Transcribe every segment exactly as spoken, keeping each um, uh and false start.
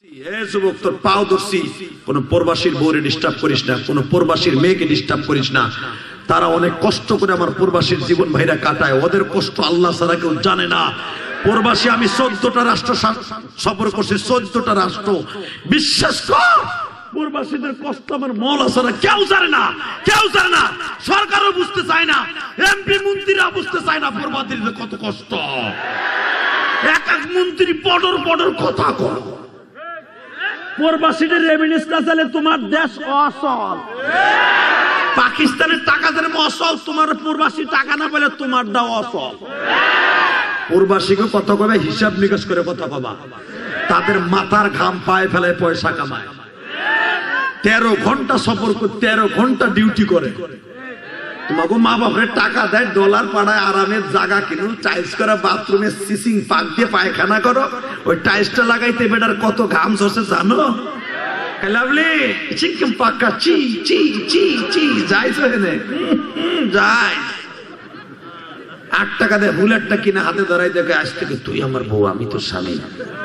যুবক তোর পাও ধরছি, কোন প্রবাসীর বউরে ডিস্টার্ব করিস না, কোন প্রবাসীর মেয়েকে ডিস্টার্ব করিস না। তারা অনেক কষ্ট করে আমার প্রবাসীর জীবন ভাইরা কাটায়, ওদের কষ্ট আল্লাহ ছাড়া কেউ জানে না। প্রবাসী আমি চোদ্দটা রাষ্ট্র সফর করছি, চোদ্দটা রাষ্ট্র। বিশ্বাস কর প্রবাসীদের কষ্ট আমার মৌলা ছাড়া কেউ জানে না, কেউ জানে না। সরকারও বুঝতে চায় না, এমপি মন্ত্রীরা বুঝতে চায় না প্রবাসীদের কত কষ্ট। এক এক মন্ত্রী পডর পডর কথা কর। প্রবাসীদের রেভিনিউ না চাইলে তোমার দেশ অচল। পাকিস্তানের টাকা যেন অচল, তোমার প্রবাসী টাকা না পেলে তোমার দাও অচল। প্রবাসীকে কথা কবে হিসাব নিকাশ করে কথা কবা। তাদের মাথার ঘাম পায়ে ফেলায় পয়সা কামায়, তেরো ঘন্টা সফর করে তেরো ঘন্টা ডিউটি করে। তোমাকে মা বাপের টাকা দেয়, ডলার পাড়ায় আরামের জায়গা কিনো, টাইলস করা বাথরুমে সিসিং পাক দিয়ে পায়খানা করো। ওই টাইলসটা লাগাইতে বেটার কত ঘাম ঝরছে জানো? লাভলি চিকেন পাকা চি চি চি চি যাইছ এখানে যাই। আট টাকা দেয় বুলেটটা কিনে হাতে ধরাই দেখে আজ থেকে তুই আমার বউ, আমি তো স্বামী।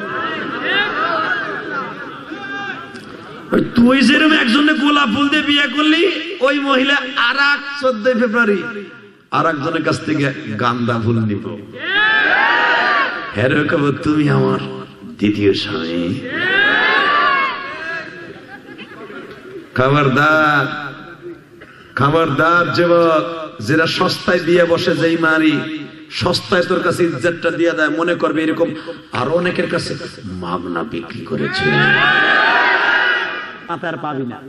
তুই যেরকম একজনে গোলাপ ফুল দিয়ে বিয়ে করলি, ওই মহিলা আর এক চোদ্দই ফেব্রুয়ারি আর একজনের কাছ থেকে গান্দা ফুল নিব। হ্যাঁ কব তুমি আমার দ্বিতীয় স্বামী। খবরদার খবরদার যুবক, যারা সস্তায় দিয়ে বসে, যেই মারি সস্তায় তোর কাছে ইজ্জতটা দিয়ে দেয়, মনে করবে এরকম আরো অনেকের কাছে মাগনা বিক্রি করেছে, মাথার পাবি না।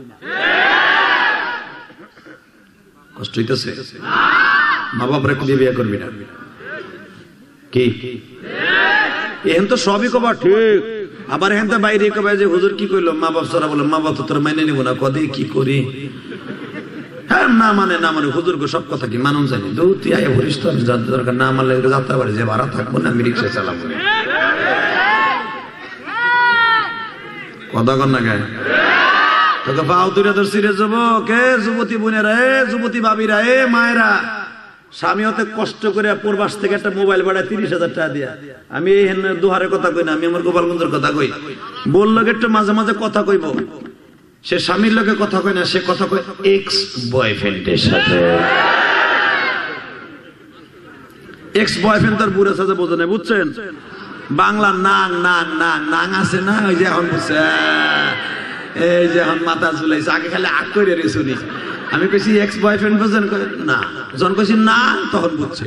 কষ্ট হইতেছে, মা বাপরে খুঁজে বিয়ে করবি না কি? এখন তো সবই কবা ঠিক, আবার এখন তো বাইরে কবে যে হুজুর কি কইলো, মা বাপ সারা বলে মা বাপ তো তোর মাইনে নিব না, কদে কি করি। হ্যাঁ না মানে না মানে হুজুর গো সব কথা কি মানুষ জানি, দু তুই আয় ভরিস তো দরকার না মানলে যাত্রা বাড়ি যে ভাড়া থাকবো না, আমি রিক্সা চালাবো। কথা কর না গায়ে তোকে পাও তুলে ধরছি রে যুবক। এ যুবতী বোনেরা, এ যুবতী ভাবিরা, এ মায়েরা, স্বামী হতে কষ্ট করে প্রবাস থেকে একটা মোবাইল ভাড়া তিরিশ হাজার টাকা দিয়া। আমি এই দুহারের কথা কই না, আমি আমার গোপালগঞ্জের কথা কই। বললো একটু মাঝে মাঝে কথা কইব, সে স্বামীর লোকে কথা কই না, সে কথা কই এক্স বয়ফ্রেন্ডের সাথে। এক্স বয়ফ্রেন্ড তার বুড়ে সাথে বোঝে না, বুঝছেন? বাংলা নাং নাং নাং নাং আছে না, ওই যে এখন বুঝছে, এই যে এখন মাথা ঝুলাইছে, আগে খালি আগ করে রে শুনি। আমি কইছি এক্স বয়ফ্রেন্ড বোঝেন না, যখন কইছি না তখন বুঝছে।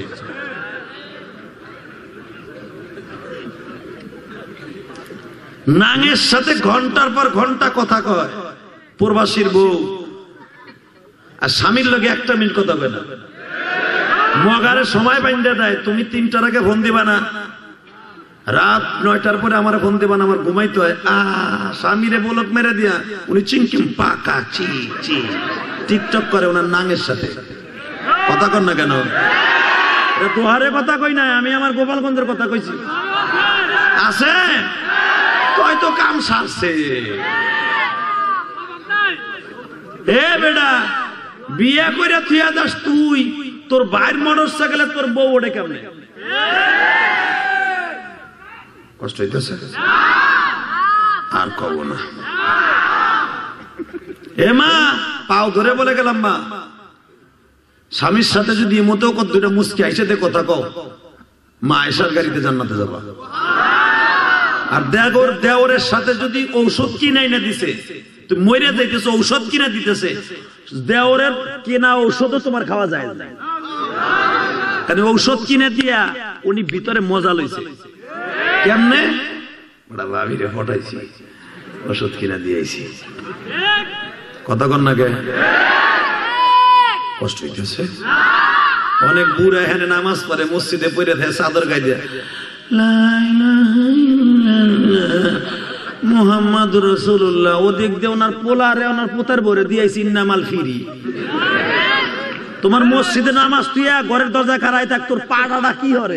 নাঙের সাথে ঘন্টার পর ঘন্টা কথা কয় প্রবাসীর বউ, আর স্বামীর লগে একটা মিনিট কথা কয় না। মগারে সময় বাইন্ধে দেয়, তুমি তিনটার আগে ফোন দিবা না, রাত নয়টার পরে আমার ফোন দিবা না, আমার ঘুমাইতে হয়। আহ স্বামীরে বলক মেরে দিয়া উনি চিংকিম পাকা চি চি টিকটক করে ওনার নাঙের সাথে। কথা কর না কেন? তোহারে কথা কই নাই, আমি আমার গোপালগঞ্জের কথা কইছি। আছে তুই তো কাম সারছে। এ বেটা বিয়ে করে থুয়া যাস তুই, তোর বাইর মোটর সাইকেলে তোর বউ ওঠে কেমনে? কষ্ট হইতেছে আর কব না। এ মা পাও ধরে বলে গেলাম, মা স্বামীর সাথে যদি মতো কত দুটা মুস্কি আইসাতে কথা কও, মা আয়েশার গাড়িতে জান্নাতে যাবা। আর দেওর দেওরের সাথে যদি ঔষধ কিনাই না দিছে, তুই মরে যাইতেছ, ঔষধ কিনা দিতেছে, দেওরের কিনা ঔষধও তোমার খাওয়া যায় না, কারণ ঔষধ কিনে দিয়া উনি ভিতরে মজা লইছে। কেমনে? ভাবিরে ফটাইছি, ওষুধ কিনা দিয়েছি। কথা কন না কে? কষ্ট হইতেছে। অনেক বুড়া এখানে নামাজ পড়ে, মসজিদে পড়ে থাকে চাদর গায়ে দিয়ে মুহাম্মদ রাসূলুল্লাহ, ওদিক দিয়ে ওনার পোলারে ওনার পুতার ভরে দিয়েছি ইন্নামাল ফিরি। তোমার মসজিদে নামাজ তুইয়া ঘরের দরজা খাড়াই থাক, তোর পাড়াটা কি হরে?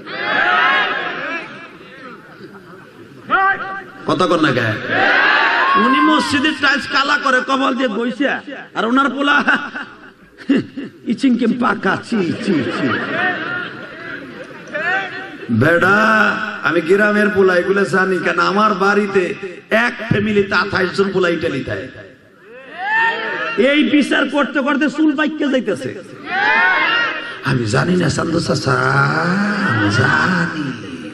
কথা কর না গায়ে। উনি মসজিদের টাইলস কালা করে কবল দিয়ে বইছে, আর ওনার পোলা ইচিংকে পাকা চি চি চি। বেড়া আমি গ্রামের পোলা এগুলো জানি, কেন আমার বাড়িতে এক ফ্যামিলিতে আঠাইশ জন পোলা ইটালি থাকে। এই বিচার করতে করতে চুল পাইকে যাইতেছে। আমি জানি না চান্দু চাচা, আমি জানি।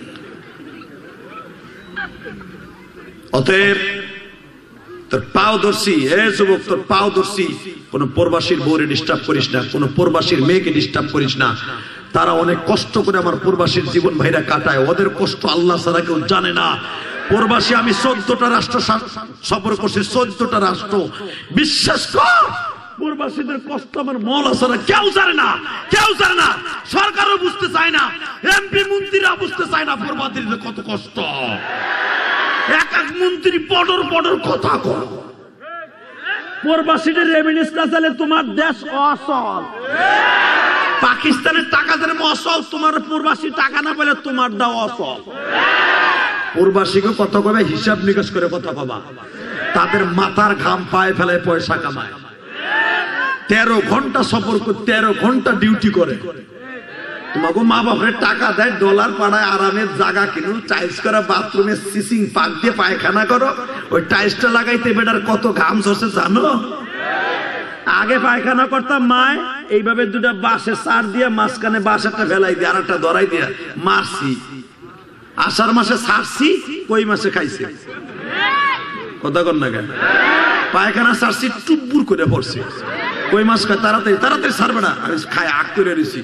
অতএব তোর পাও ধরছি, এ যুবক তোর পাও ধরছি, কোন প্রবাসীর বউরে ডিস্টার্ব করিস না, কোন প্রবাসীর মেয়েকে ডিস্টার্ব করিস না। তারা অনেক কষ্ট করে আমার প্রবাসীর জীবন ভাইরা কাটায়, ওদের কষ্ট আল্লাহ ছাড়া কেউ জানে না। প্রবাসী আমি চোদ্দটা রাষ্ট্র সফর করছি, চোদ্দটা রাষ্ট্র। বিশ্বাস কর প্রবাসীদের কষ্ট আমার মওলা ছাড়া কেউ জানে না, কেউ জানে না। সরকারও বুঝতে চায় না, এমপি মন্ত্রীরা বুঝতে চায় না প্রবাসীদের কত কষ্ট। এক এক মন্ত্রী পডর পডর কথা কয়। প্রবাসীদের রেমিটেন্স না চাইলে তোমার দেশ অচল। পাকিস্তানের টাকা যেন অচল, তোমার প্রবাসী টাকা না পেলে তোমার দাও অচল। প্রবাসীকে কত কবে হিসাব নিকাশ করে কথা কবা। তাদের মাথার ঘাম পায়ে ফেলায় পয়সা কামায়, তেরো ঘন্টা সফর করে তেরো ঘন্টা ডিউটি করে। তোমাকে মা বাপের টাকা দেয়, ডলার পাড়ায় আরামের জায়গা কিনো, টাইলস করা বাথরুমে সিসিং পাক দিয়ে পায়খানা করো। ওই টাইলসটা লাগাইতে বেটার কত ঘাম ঝরছে জানো? আগে পায়খানা করতাম মায় এইভাবে দুটা বাঁশের সার দিয়ে মাঝখানে বাঁশ একটা ফেলাই দিয়ে আর একটা ধরাই দিয়ে মারছি। আষাঢ় মাসে ছাড়ছি, কই মাসে খাইছি। কথা কর না কেন? পায়খানা ছাড়ছি টুব্বুর করে পড়ছি। কই মাছ খায় তাড়াতাড়ি তাড়াতাড়ি ছাড়বে না, আমি খাই আগ করে নিছি।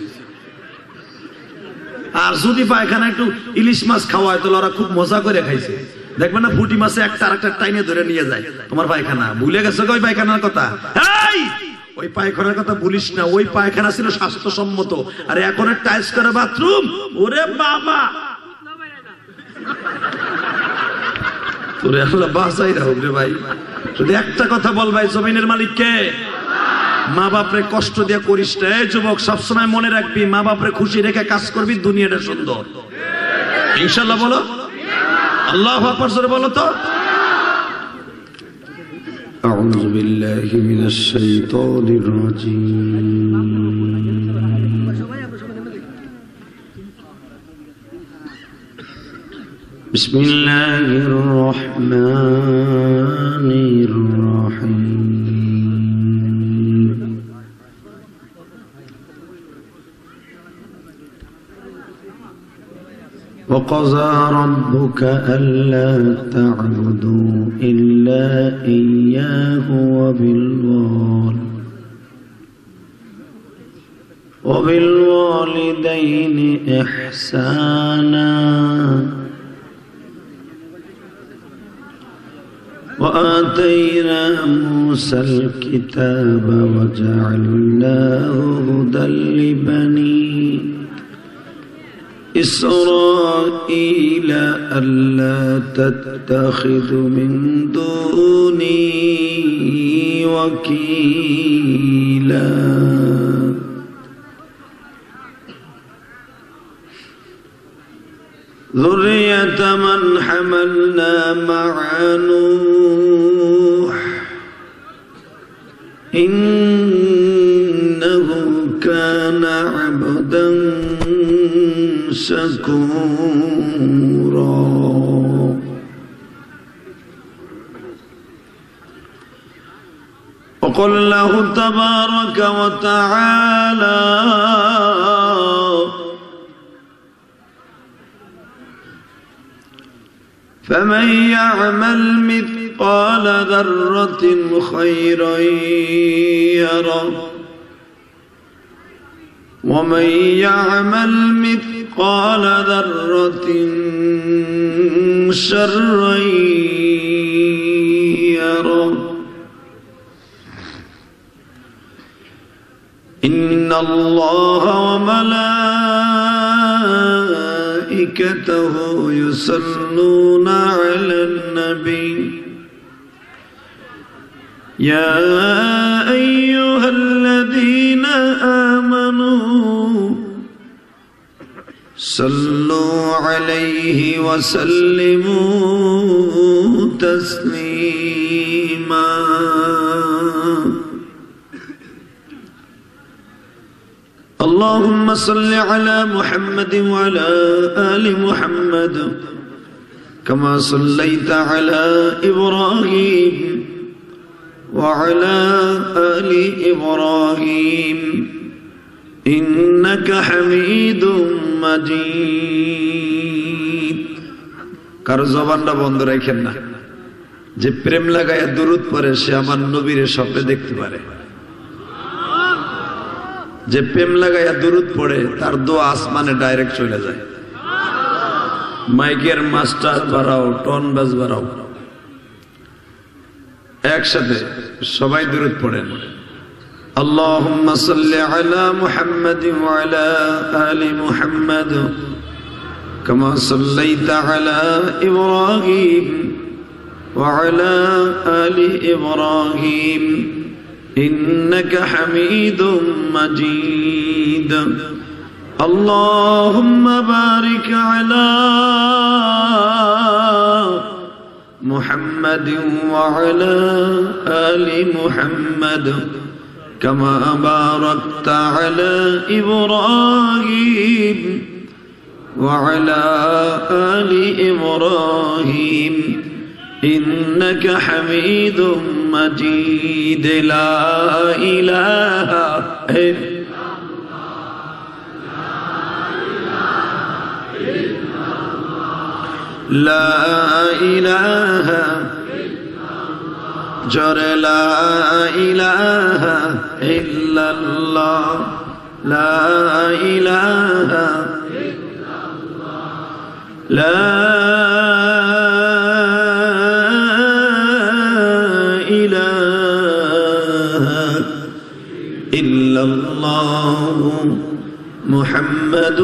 আর যদি পায়খানা একটু ইলিশ মাছ খাওয়ায় তাহলে ওরা খুব মজা করে খাইছে। দেখবে না ফুটি মাছে একটা আরেকটা টাইনে ধরে নিয়ে যায়। তোমার পায়খানা ভুলে গেছে ওই পায়খানার কথা? এই ওই পায়খানার কথা বলিস না, ওই পায়খানা ছিল স্বাস্থ্যসম্মত। আর এখন টাইলস করা বাথরুম, ওরে বাবা তোরে আল্লাহ বাঁচাই রাখুক রে ভাই। শুধু একটা কথা বল ভাই, জমিনের মালিক কে? মা বাপরে কষ্ট দিয়ে করিস না। এই যুবক সবসময় মনে রাখবি, মা বাপরে খুশি রেখে কাজ করবি, দুনিয়াটা সুন্দর। ইনশাআল্লাহ বলো, আল্লাহু আকবার জোরে বলো তো। আউযু বিল্লাহি মিনাশ শাইতানির রাজীম। বিসমিল্লাহির রহমানির রহিম। وقضى ربك ألا تعبدوا إلا إياه وبالوالدين إحسانا وآتينا موسى الكتاب وجعلناه هدى لبني إسرائيل ألا تتخذوا من دوني وكيلا ذرية من حملنا مع نوح إنه كان عبدا شكورا وقل له تبارك وتعالى فمن يعمل مثقال ذرة خيرا يره ومن يعمل مثقال ذرة شرا يره إن الله وملائكته يصلون على النبي يا أيها الذين آمنوا صلوا عليه وسلموا تسليما الله اللهم صل على محمد وعلى آل محمد كما صليت على إبراهيم وعلى آل إبراهيم إنك حميد مجيد কারো জবানটা বন্ধ রাখেন না যে প্রেম লাগায়া দুরূদ পড়ে সে আমার নবীর স্বপ্নে দেখতে পারে যে প্রেম লাগায়া দুরূদ পড়ে তার দোয়া আসমানে ডাইরেক্ট চলে যায় মাইকের মাস্টার বাড়াও টন বাজ বাড়াও একসাথে সবাই দুরূদ পড়েন اللهم صل على محمد وعلى آل محمد كما صليت على إبراهيم وعلى آل إبراهيم إنك حميد مجيد اللهم بارك على محمد وعلى آل محمد كما باركت على إبراهيم وعلى آل إبراهيم إنك حميد مجيد لا إله إلا لا إله جر لا إله إلا الله لا إله لا إله إلا الله محمد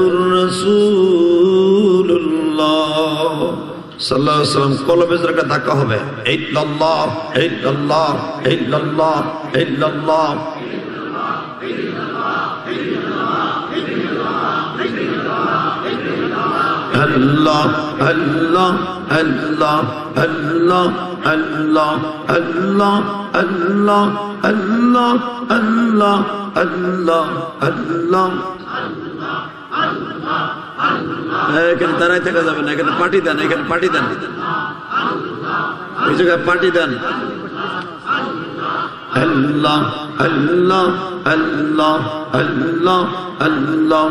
رسول الله সাল্লাল্লাহু আলাইহি ওয়াসাল্লাম কলবে জোরে ধাক্কা হবে ইল্লাল্লাহ ইল্লাল্লাহ ইল্লাল্লাহ ইল্লাল্লাহ আল্লাহ আল্লাহ আল্লাহ আল্লাহ আল্লাহ আল্লাহ আল্লাহ আল্লাহ আল্লাহ আল্লাহ আল্লাহ এখানে দাঁড়াই থাকা যাবে না এখানে পার্টি দেন এখানে পার্টি দেন এই জায়গায় পার্টি দেন আল্লাহ আল্লাহ আল্লাহ আল্লাহ আল্লাহ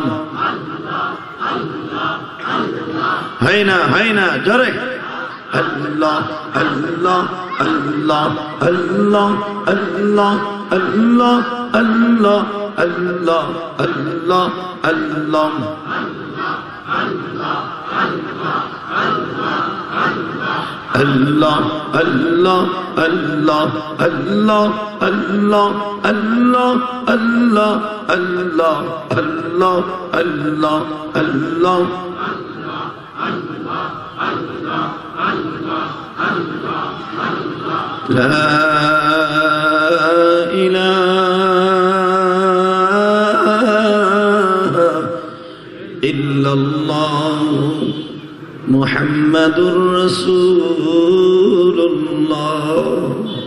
হয় না হয় না জোরে আল্লাহ আল্লাহ আল্লাহ আল্লাহ আল্লাহ আল্লাহ আল্লাহ আল্লাহ আল্লাহ আল্লাহ Allah Allah Allah Allah Allah Allah Allah Allah Allah Allah Allah La ilaha illallah Muhammadur Rasulullah